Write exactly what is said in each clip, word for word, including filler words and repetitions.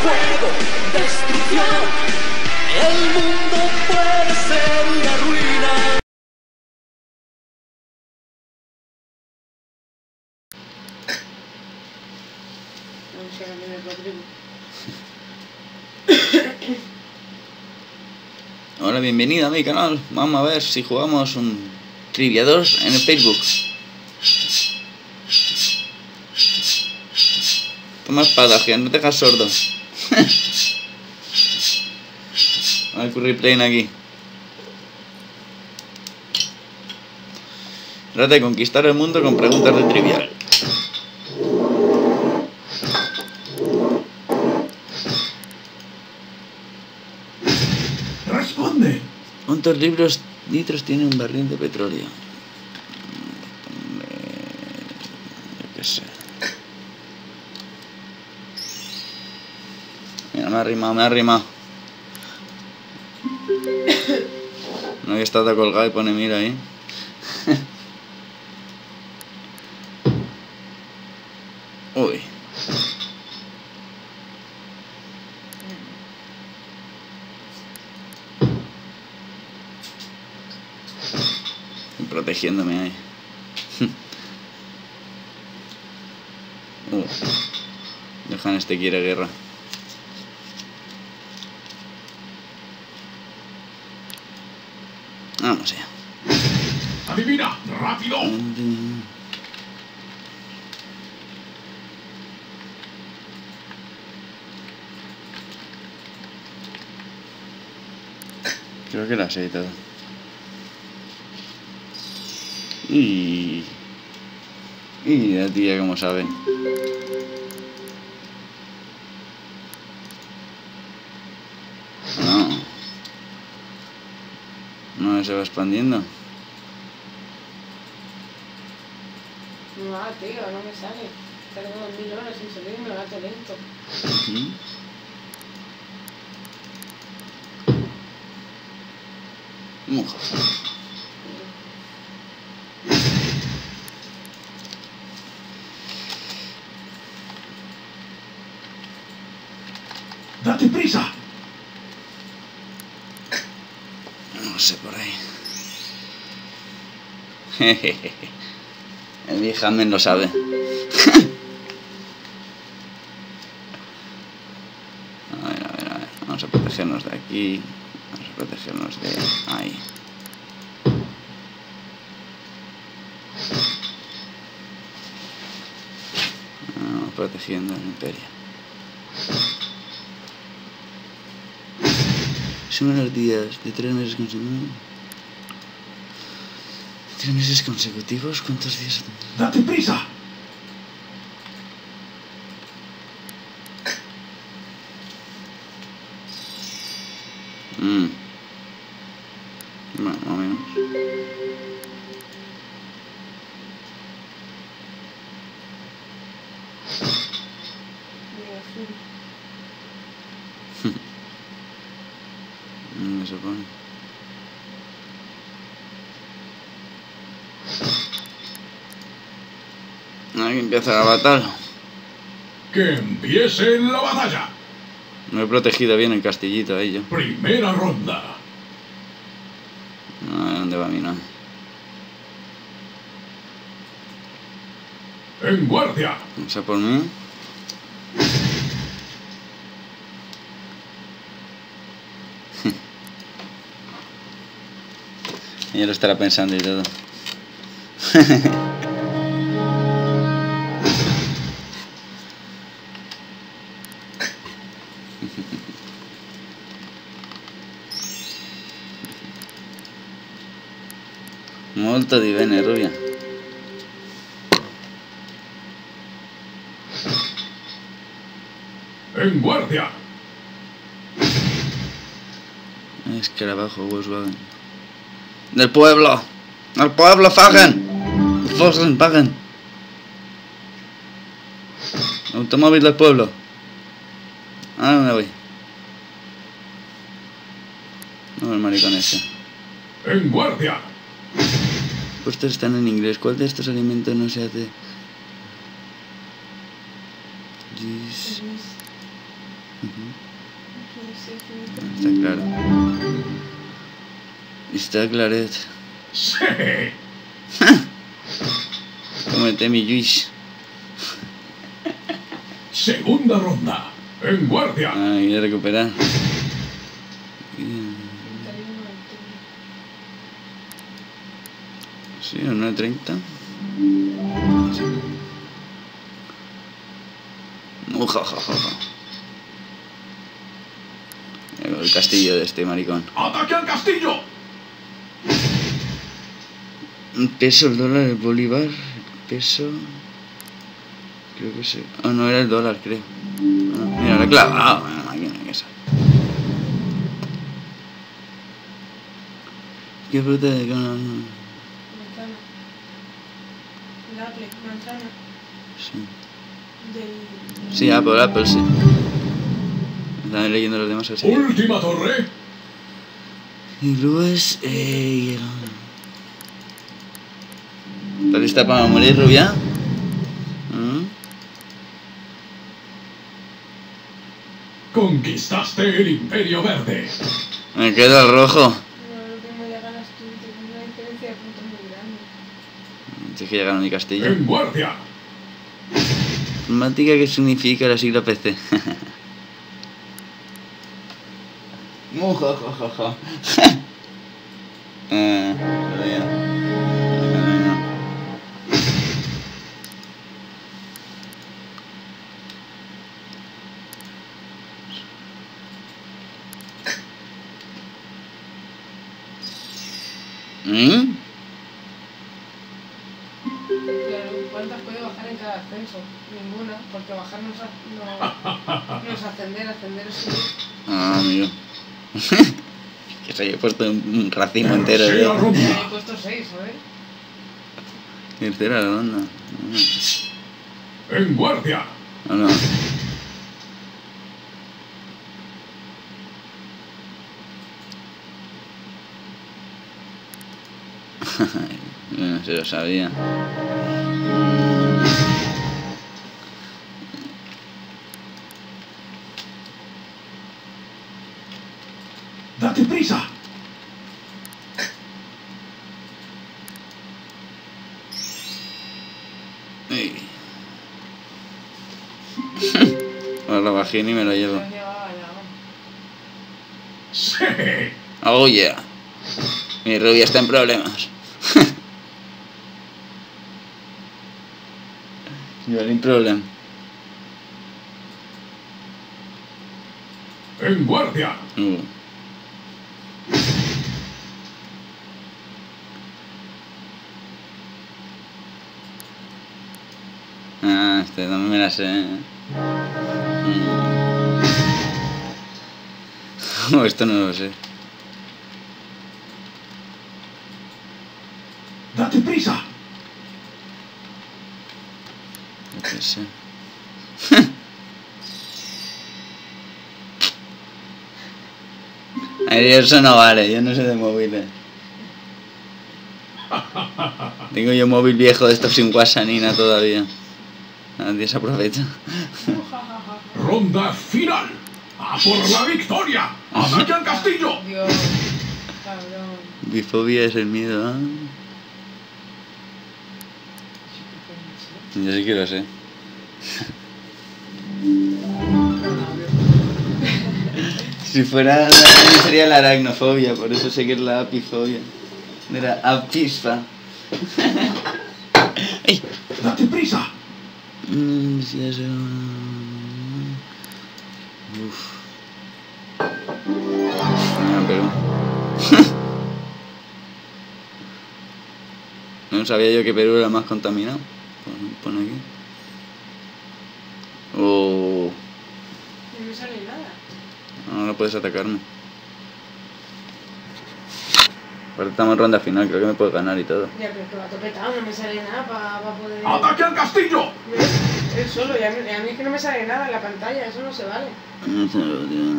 fuego, destrucción. El mundo puede ser una ruina. Hola, bienvenido a mi canal. Vamos a ver si jugamos un Trivia dos en el Facebook. Toma espada, que no te dejas sordo. Hay curry plane aquí. Trata de conquistar el mundo con preguntas de trivial. Responde. ¿Cuántos libros litros tiene un barril de petróleo? Yo qué sé. Mira, me ha arrimado, me ha arrimado. No había estado colgado y pone mira ahí. Uy. Protegiéndome ahí. uh. Dejan este quiere guerra. Vamos allá. Adivina, rápido. Creo que la sé y todo. Y... y la tía como sabe. No. No se va expandiendo. No, tío, no me sale. Tengo mil horas sin salir y me va lento. Uh-huh. Mujer. Date prisa. No sé por ahí. Jejeje. El viejamen lo sabe. A ver, a ver, a ver. Vamos a protegernos de aquí. Vamos a protegernos de ahí. Vamos protegiendo el imperio. Son los días de tres meses consecutivos. ¿Tres meses consecutivos? ¿Cuántos días? Date prisa. Mmm. Bueno, más o menos. No se pone. Aquí empieza la batalla. Que empiece la batalla. Me he protegido bien el castillito ahí yo. Primera ronda. No, ¿a dónde va mi nada? En guardia. ¿Vamos a por mí? Ella lo estará pensando y todo. Molto di bene, rubia. En guardia. Escarabajo, Volkswagen. ¡Del pueblo! ¡Al pueblo, Fagen! ¡Fagen, Fagen! Automóvil del pueblo. ¿A dónde voy? No, el maricón ese. En guardia. Pues estos están en inglés. ¿Cuál de estos alimentos no se hace? This... Está claro. Está claret. Sí. Cómete mi Luis. Segunda ronda. En guardia. Ah, voy a recuperar. Sí, a nueve treinta. Sí. Uja, ja, ja, ja. El castillo de este maricón. ¡Ataque al castillo! Un peso, el dólar, el bolívar, el peso. Creo que sí. Ah, no, era el dólar, creo. Ah, mira, la clavado. Ah, máquina que esa. ¿Qué fruta de cada Manzana. El apple, manzana. Sí. Del... Sí, Apple, Apple, sí. Estaba leyendo los demás así. Última torre. Y luego es... Eh, ¿Estás lista para morir, rubia? ¿Mm? Conquistaste el Imperio Verde. Me queda el rojo. No, lo último ya ganas tú, tienes una diferencia de puntos muy grande. Tienes que llegar a mi castillo. En guardia. Informática, ¿qué significa la sigla P C? Mujajajaja. Eh, ¿Mm? Claro, ¿cuántas puede bajar en cada ascenso? Ninguna, porque bajar no es, a- no, no es ascender, ascender es subir. Ah, amigo. Que se haya puesto un racimo entero. Tercera ¿Eh? ronda. He puesto seis, ¿sabes? Tercera ronda. En guardia. No, no. No se lo sabía. Date prisa. Ay. Ahora lo bajé y me lo llevo. Ya llevaba ya. Sí. Oh yeah. Mi rubia está en problemas. Yo sin problema. En guardia. Uh. Ah, este no me la sé. Mm. Oh, esto no lo sé. Date prisa. No qué sé. Ay, eso no vale, yo no sé de móviles. Tengo yo móvil viejo de estos sin WhatsApp ni nada todavía. Nadie se aprovecha. Ronda final. ¡A por la victoria! ¡Ataque al castillo! Dios, cabrón. Bifobia es el miedo, ¿ah? Yo sí que lo sé. Si fuera sería la aracnofobia, por eso sé que es la apifobia. De la apispa. ¡Ay! ¡Date prisa! Mm, sí, eso... Uf. No, pero... No sabía yo que Perú era más contaminado. Pon aquí. Oh. No me sale nada. No, no puedes atacarme. Ahora estamos en ronda final, creo que me puedes ganar y todo. Ya, pero que va topetado, no me sale nada para pa poder... ¡Ataque al castillo! ¿Ves? Él solo, y a, mí, y a mí es que no me sale nada en la pantalla, eso no se vale. No sé, tío.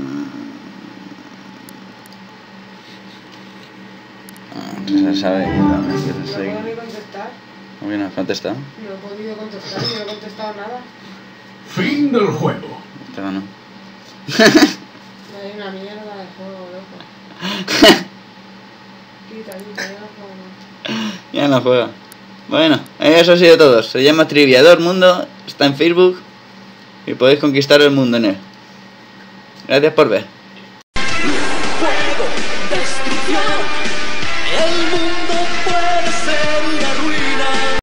Ah, se sabe que también que se No sabe. puedo ni contestar. ¿Cómo que no has contestado? No he podido contestar, no he contestado nada. Fin del juego. Te ganó. Hay una mierda de juego, loco. Quita, quita, ya no juego más. Ya no juega. Bueno, eso ha sido todo. Se llama Triviador Mundo, está en Facebook y podéis conquistar el mundo en él. Gracias por ver. Fuego, destrucción, el mundo